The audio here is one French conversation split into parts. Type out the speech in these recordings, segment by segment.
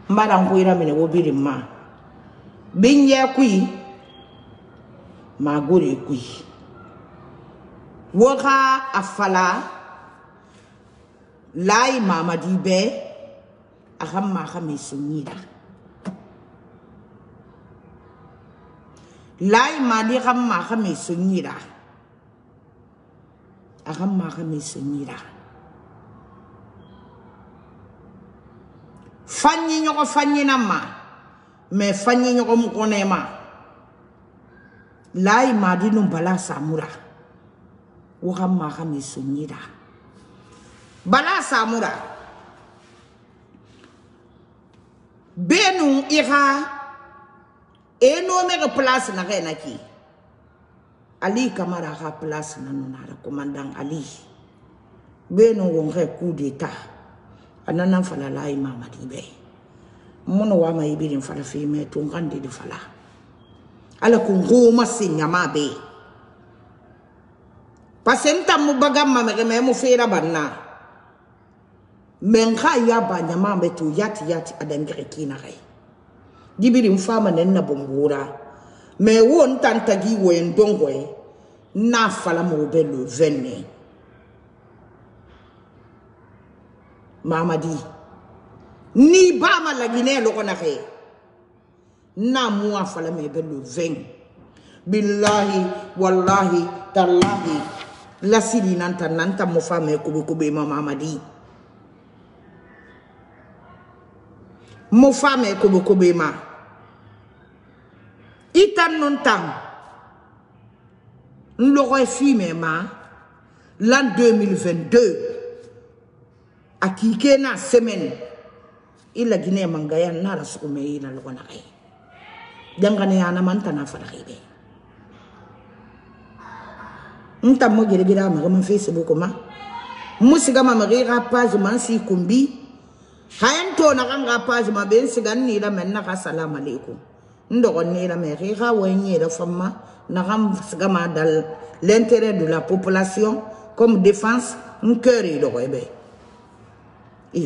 Mbaran kuira mine wo birim ma. Binye kui. Ma guri kui. Woka afala. Lai mama di be. Akam maka mesunyida. Lai madi akam maka mesunyida. Akam maka mesunyida. Fanyi nyoko fanyi nama. Me fanyi nyoko mkonema. Lai madi numbala samura. Wakam maka mesunyida. Bala samura. Benu ira. Eno mega place na kena ki. Ali Kamara ka place na nunara commandant Ali. Benu wonge coup d'état. Anana fala lai mama dibe. Mono wa ma ibirin fala fi me tungande di fala. Ala kungo masinya mabe. Pasenta mu bagam ma me mu fera banna. Menka ya banya mambe tu yati adengere kina kai. Dibirin fama nenna bombura. Me won tantagi wen dongwe. Na fala mo belu venne. Mamadi ni ba ma la Guinée lo kona ke na mua fala me belu veng billahi wallahi tallahi la sidi nanta mo fa me kube mamadi mo fa me kube ma itan non tam nloko fi me ma l'an 2022 Akike na semaine ila Guinée mangaya nara sukume ina lokona kai dangane yana manta na fara kai nta mo gira ma Facebook ma musiga ma gira page man si kumbi hayanto na kanga page ma ben sigan ni la men na assalamu alaikum ndo ni la me gira wenye la fama na kam siga ma dal l'intérêt de la population comme défense un cœur do rebe iyo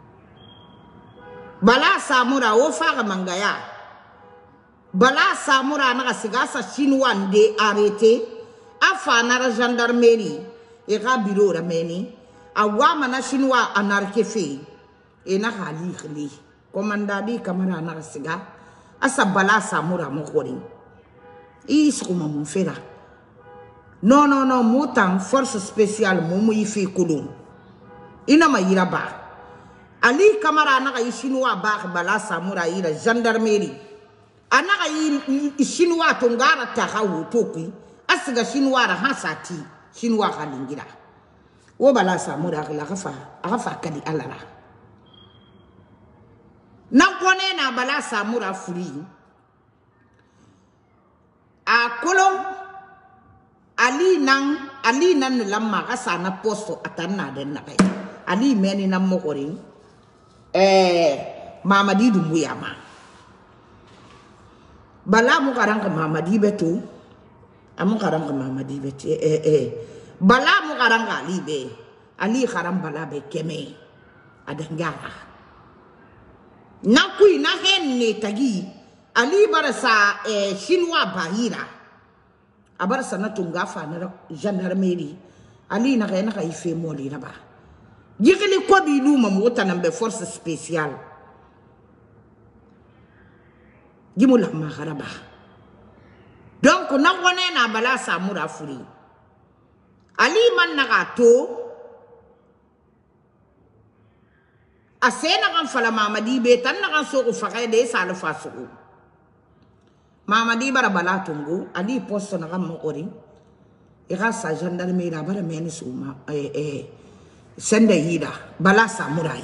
bala samura o faga mangaya bala samura na sigasa chinois de arrêté afa na gendarmerie e ga bureau ra meni awama na chinois anarke fe e na khali khali commandadi kamara na siga asa bala samura mo khori iskuma mon fera non mutan force spéciale mo yifi kulum ina mayira ba Ali Kamara anaka Chinois ba bala samura ira gendarmerie anaka Chinois tongara tahawu toki asiga Chinois ra hasati Chinois kalingira wo bala samura la gafa kadi alara nan kone na bala samura furi a kolom ali nan lamma gasa na posto atanna den na kai ali meni nan mokori Mamadi Doumbouya ma bala mu karang ke Mamadi betu amu karang ke Mamadi betu bala mu karang ke Ali be Ali karang bala be keme ada ngara nakui na henne tagi Ali barasa Chinois bahira abarasa na tungafa na gendarmerie Ali na ka ife moli na ba Yikili kwa bilu mamuta nambe force spéciale. Gimula maharaba. Donc na wane na bala samura furi. Ali man nagato. Asena kan fala Mamadi betan na kan soko fakay de salo fasuko. Mamadi bara bala tungu. Ali posto na kan mokori. Ika sa gendarmerie bara meni suma. Sende hida bala samurai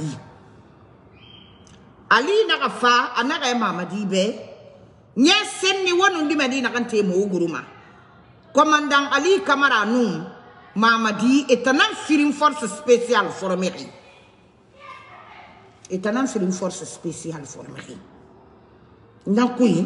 Ali nakafa anaka Mamadi be nye senni wonu ndi medina kan te mo guruma commandant Ali Kamara num Mamadi etanam firim force spéciale formée etanam firim force spéciale formée nakui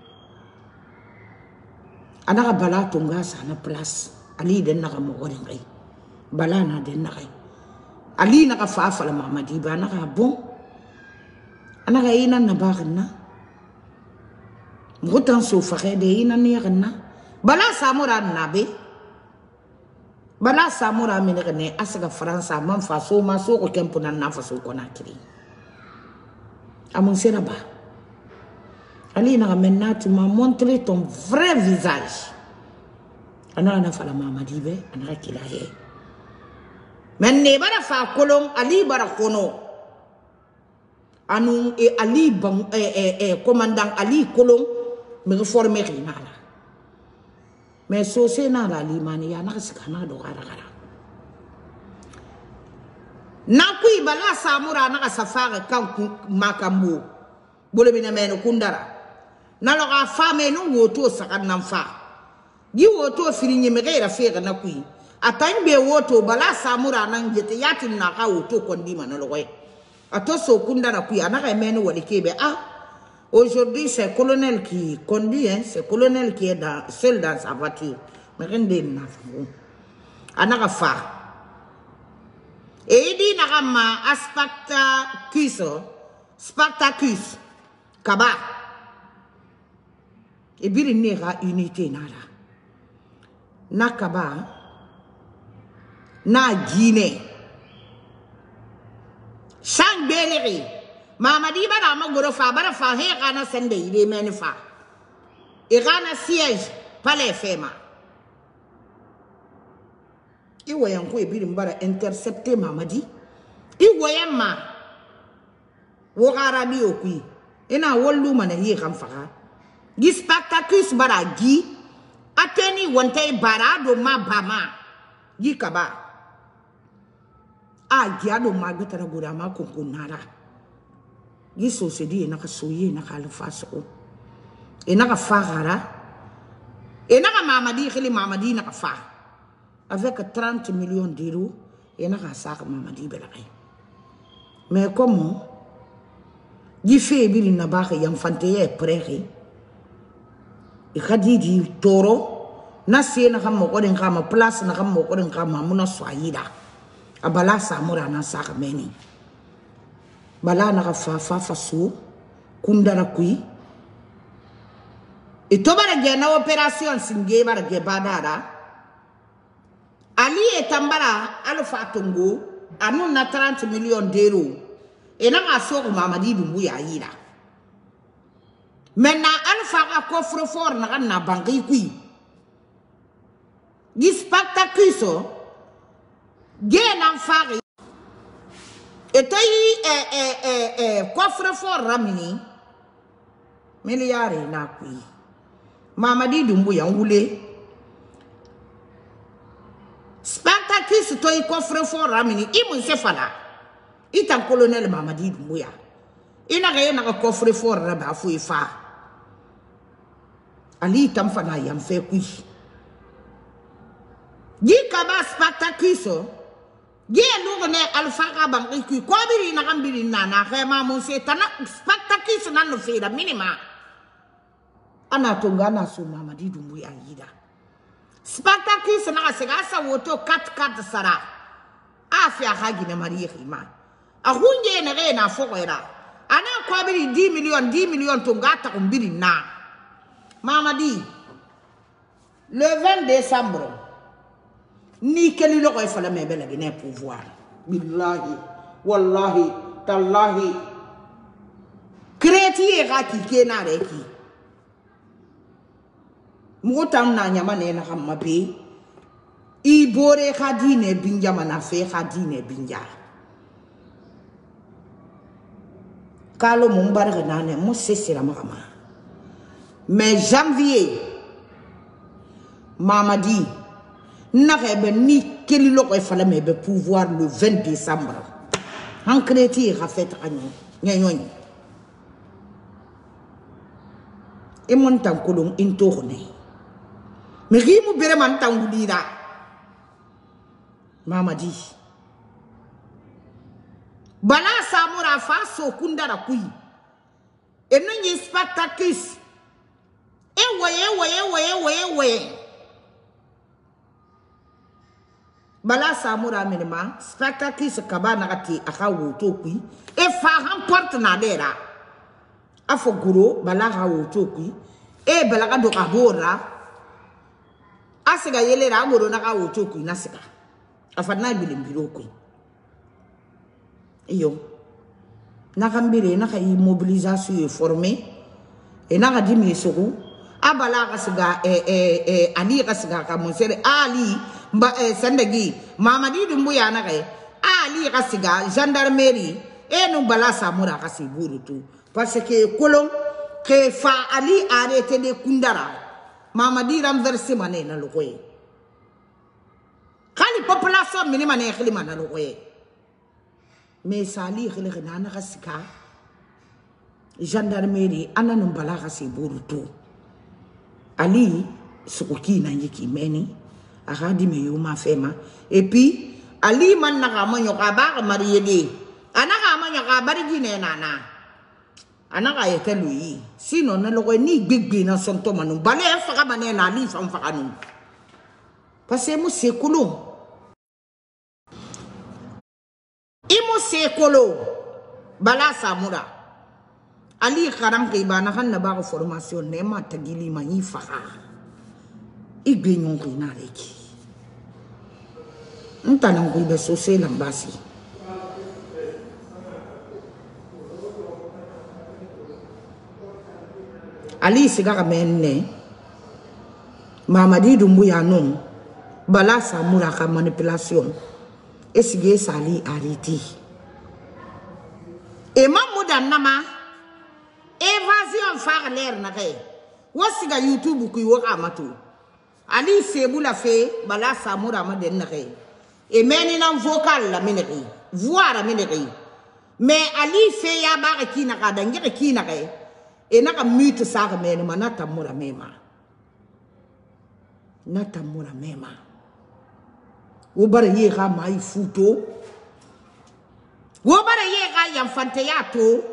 anaka bala tunga sana place Ali den naka mo gorengai bala na den naka Ali naka fa la Mamadi ba naka bon ana ga ina na bagna mutan so fa de ina ni gna bala samura nabe bala samura min ne asaga faransa man fa so ma so ko kempo na fa so ko na kiri amon sera ba ali na maintenant tu m'as montré ton vrai visage ana na fala Mamadi be ana kila he men ne bara fa kolon ali bara kono anu e ali bang commandant ali kolon me reformer rinala mais so se na la limani ya na sikana do gara na kui bala samura na safara kan makambo bole bina men kundara na lo ga fame no woto sakan nan fa gi woto firinye me gaira fega na kui atan be woto bala samura nan jete yatin na ka woto kondi man lo goy ato so kundara kui anaka men wali kebe aujourd'hui c'est colonel qui conduit hein, c'est colonel qui est seul dans sa voiture mais rien de na anaka fa et dit nakama Spartacus kaba e biri nera unité nara nakaba na Guinée sang beleri Mamadi bara magoro fa bara fa he kana sende ile men fa e kana siège palais fema i wayan ko e biri mbara intercepter Mamadi i wayan ma wo arabi okui ina wollu mana yi kan fa gi Spartacus bara gi ateni wonte barado ma bama gi kaba gi ado ma gutara gura ma kunkunara gi so se di na ka soye na ka alfaso na ka fagara na ka Mamadi khili Mamadi na ka fa avec 30 millions d'euros na ka sa ka Mamadi belay mais comment gi fe bi na ba ka yam fante ye prexi e khadidi toro na se na kam ko den kama place na kam ko den kama muna swayida abala samura na sa ka meni bala na ka fa so kundara kui e to bara ge na operation singe bara ge badara ali e tambara alfa tongo anu na 30 millions d'euros e na ka so ko Mamadi Doumbouya yira maintenant alfa ka coffre fort na banki kui di Spartacus ge na fari et coffre fort ramini milliards na kui Mamadi Doumbouya ngule Spartacus to coffre fort ramini imun se fala itan colonel Mamadi Doumbouya ina ga na coffre fort raba fu ifa ali tam fana yam fe kui gi kaba Spartacus Ye no ne alfa ka bangi ku ko biri na kan biri na khema mo se tana Spartacus na no fera minima ana tonga na so Mamadi Doumbouya yida Spartacus na se ga sa woto 4 sara afia hagi na Marie Khima a hunje na re na fokwera ana ko biri 10 millions tonga ta biri na Mamadi le 20 décembre ni keli lo ko fala me bela gene pouvoir billahi wallahi tallahi kreti ga ki kena re ki mutam na nyama ne na hamma be i bore khadine binja mana fe khadine binja kalo mo barga nane mo sesira mama mais janvier Mamadi n'arrête ni quel loco fallait me pouvoir le 20 décembre. En créti a fait agnon. Et mon temps colon in tourne. Mais rimu bere man temps dira. Mamadi. Bala samura faso kundara kui. Et non y Spartacus. Voyez. Bala samura minima Spartacus kaba nakati aka woto kui e fa han porte na dera afo guro balaga wotoki e balaga do kabora asiga yelera guro na ka wotoki nasika afana bilimbiro ko iyo nakambire naka immobilisation e formé e naka dimi soko abala ka siga ali ka siga ka monsere ali mba sandagi mamadi dumbuya na kay ali ka siga gendarmerie e no bala samura ka siburutu parce que kolon que fa ali arrêté de kundara mamadi renversé mané na lokoye kali population minima ne khilima na lokoye mais sali khile khana ka sika gendarmerie ananu bala ka siburutu ali sukuki na yiki meni akadi me yuma fema et puis ali man na ka manyo ka ba marié de anaka manyo ka bari gine nana anaka yete lui sino na lokoy ni gbegbe na sonto manu bale faka bane na ali fam faka nu parce que mo sekolo imo sekolo bala samura ali kharam ke bana kan na ba ko formation ne ma tagili ma yi faka igbe nyon ko na reki ntana ko be sosé lambasi ali siga ka menne mamadi dumbuya non bala samura ka manipulation esige sali ariti e mamuda nama évasion far l'air na kay wasiga youtube ku yo amatu ali sebu la fe bala samura ma den na kay e meni nan vocal la mineri voir mineri mais ali fe ya ba ki na ka dan ge ki na kay e na ka mute sa ka meni manata mura mema nata mura mema wo bare ye ga mai futo wo bare ye ga yam fante ya to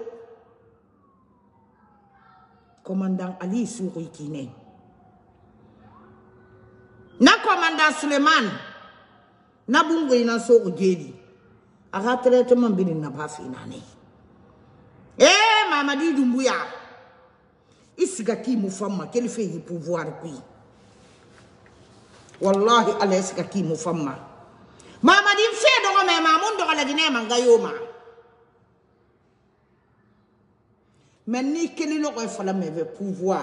commandant Ali Souri Kine na commandant Suleiman na bungo ina so geli aga traitement bin na ba finane mamadi dumbuya isiga ki mufamma quel fait du pouvoir qui wallahi ala isiga ki mufamma mamadi fe do me mamun do la gine mangayoma mais ni quel lo ko fala me pouvoir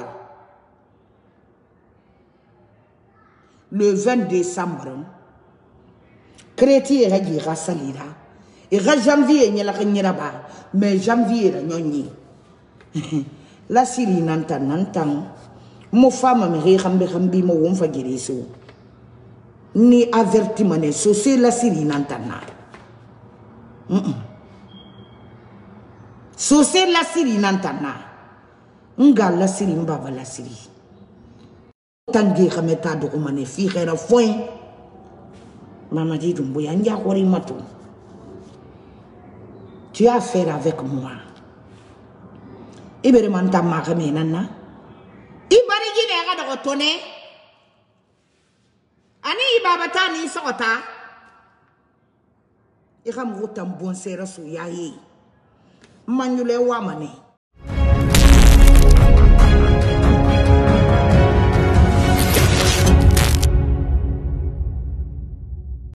le 20 décembre chrétien raji rasalira et janvier nyala kanyira ba mais janvier la nyonyi la siri nantan mo fama me khambi mo won fa giriso ni avertiment ne so c'est la siri nantan so c'est la siri nantana nga la siri mbaba la siri tangi khameta do ko mané fi khera foin mamadi dumbuya ndia ko ri matu tu as affaire avec moi ibere manta ma kame nana ibari gine ga do tone ani ibaba tani sokota ikam wutam bon sera su yayi manule wa mane